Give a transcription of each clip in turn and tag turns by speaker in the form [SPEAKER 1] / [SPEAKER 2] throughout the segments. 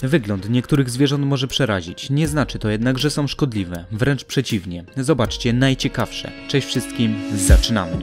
[SPEAKER 1] Wygląd niektórych zwierząt może przerazić, nie znaczy to jednak, że są szkodliwe, wręcz przeciwnie. Zobaczcie najciekawsze. Cześć wszystkim, zaczynamy!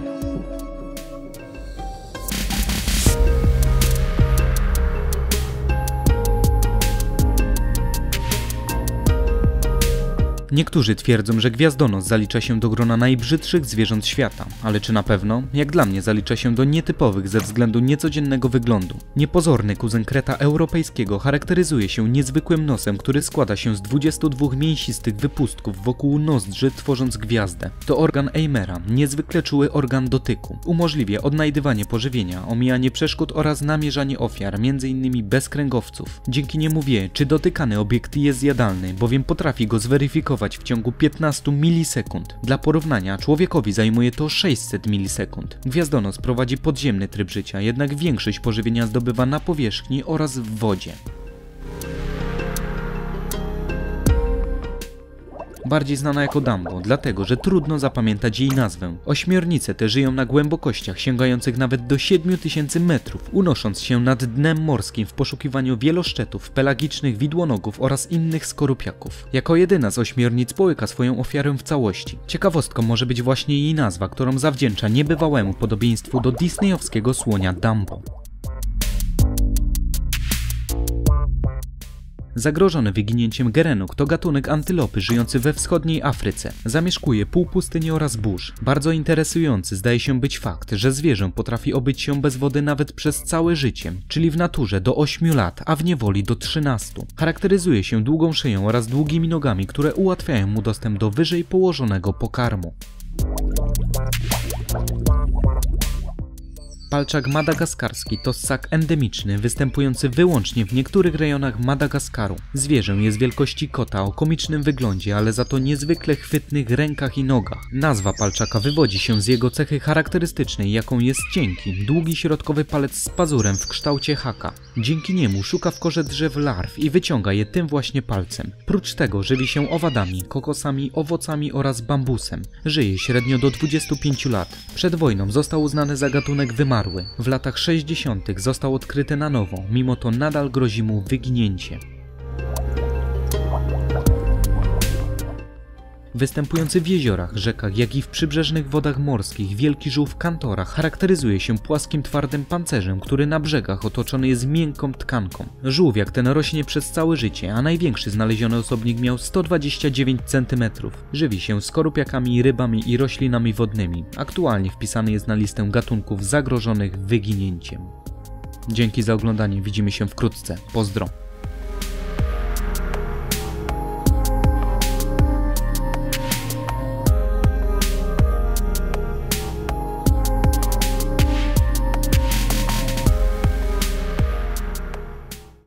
[SPEAKER 1] Niektórzy twierdzą, że gwiazdonos zalicza się do grona najbrzydszych zwierząt świata, ale czy na pewno? Jak dla mnie zalicza się do nietypowych ze względu niecodziennego wyglądu. Niepozorny kuzyn kreta europejskiego charakteryzuje się niezwykłym nosem, który składa się z 22 mięsistych wypustków wokół nozdrzy, tworząc gwiazdę. To organ Eimera, niezwykle czuły organ dotyku. Umożliwia odnajdywanie pożywienia, omijanie przeszkód oraz namierzanie ofiar, m.in. bez kręgowców. Dzięki niemu wie, czy dotykany obiekt jest zjadalny, bowiem potrafi go zweryfikować w ciągu 15 milisekund. Dla porównania, człowiekowi zajmuje to 600 milisekund. Gwiazdonos prowadzi podziemny tryb życia, jednak większość pożywienia zdobywa na powierzchni oraz w wodzie. Bardziej znana jako Dumbo, dlatego że trudno zapamiętać jej nazwę. Ośmiornice te żyją na głębokościach sięgających nawet do 7000 metrów, unosząc się nad dnem morskim w poszukiwaniu wieloszczetów, pelagicznych widłonogów oraz innych skorupiaków. Jako jedyna z ośmiornic połyka swoją ofiarę w całości. Ciekawostką może być właśnie jej nazwa, którą zawdzięcza niebywałemu podobieństwu do disneyowskiego słonia Dumbo. Zagrożony wyginięciem gerenuk to gatunek antylopy żyjący we wschodniej Afryce. Zamieszkuje półpustynię oraz burz. Bardzo interesujący zdaje się być fakt, że zwierzę potrafi obyć się bez wody nawet przez całe życie, czyli w naturze do 8 lat, a w niewoli do 13. Charakteryzuje się długą szyją oraz długimi nogami, które ułatwiają mu dostęp do wyżej położonego pokarmu. Palczak madagaskarski to ssak endemiczny, występujący wyłącznie w niektórych rejonach Madagaskaru. Zwierzę jest wielkości kota o komicznym wyglądzie, ale za to niezwykle chwytnych rękach i nogach. Nazwa palczaka wywodzi się z jego cechy charakterystycznej, jaką jest cienki, długi środkowy palec z pazurem w kształcie haka. Dzięki niemu szuka w korze drzew larw i wyciąga je tym właśnie palcem. Prócz tego żywi się owadami, kokosami, owocami oraz bambusem. Żyje średnio do 25 lat. Przed wojną został uznany za gatunek wymarły. W latach 60. został odkryty na nowo, mimo to nadal grozi mu wyginięcie. Występujący w jeziorach, rzekach, jak i w przybrzeżnych wodach morskich, wielki żółw kantora charakteryzuje się płaskim, twardym pancerzem, który na brzegach otoczony jest miękką tkanką. Żółwiak ten rośnie przez całe życie, a największy znaleziony osobnik miał 129 cm. Żywi się skorupiakami, rybami i roślinami wodnymi. Aktualnie wpisany jest na listę gatunków zagrożonych wyginięciem. Dzięki za oglądanie, widzimy się wkrótce. Pozdro!